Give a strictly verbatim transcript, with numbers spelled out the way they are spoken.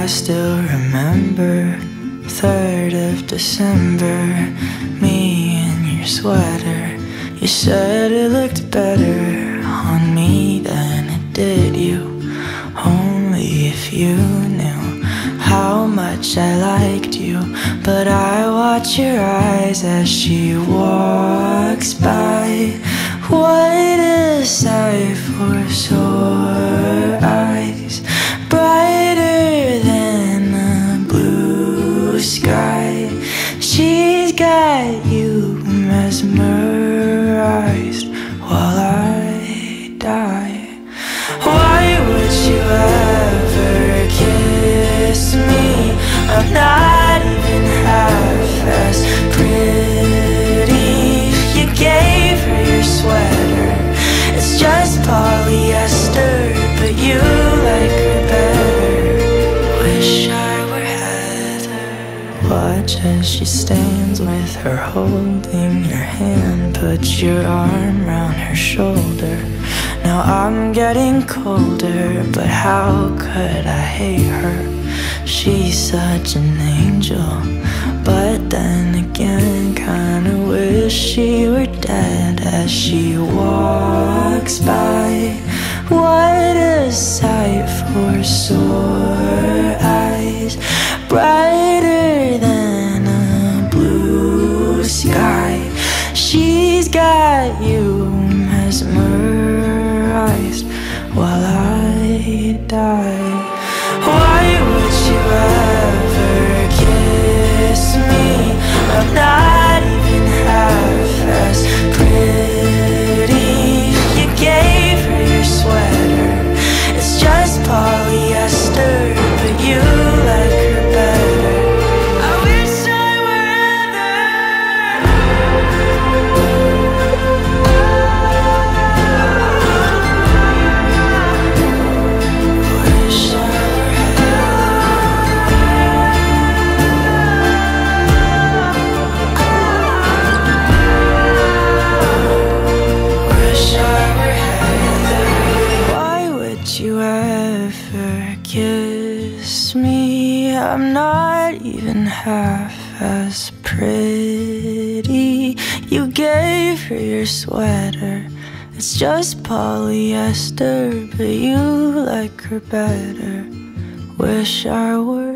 still remember third of December, me in your sweater. You said it looked better on me than it did you. Only if you knew how much I liked you. But I watch your eyes as she walks by. What a sight for sore eyes, brighter than the blue sky. She's got you mesmerized while I die. Why would you ever kiss me? I'm not even half as pretty. You gave her your sweater, it's just polyester, but you like her better. Wish I were Heather. Watch as she stands with her holding your hand, put your arm round her shoulder. Now I'm getting colder, but how could I hate her? She's such an angel, but then again kinda wish she were dead as she walks by. What a sight for sore eyes, brighter than a blue sky. She's got you mesmerized while I die. Why would you ever kiss me? I'm not even half as pretty. You gave her your sweater, it's just polyester, but you like her better. I wish I were Wish I you ever kiss me? I'm not even half as pretty. You gave her your sweater, it's just polyester, but you like her better. Wish I were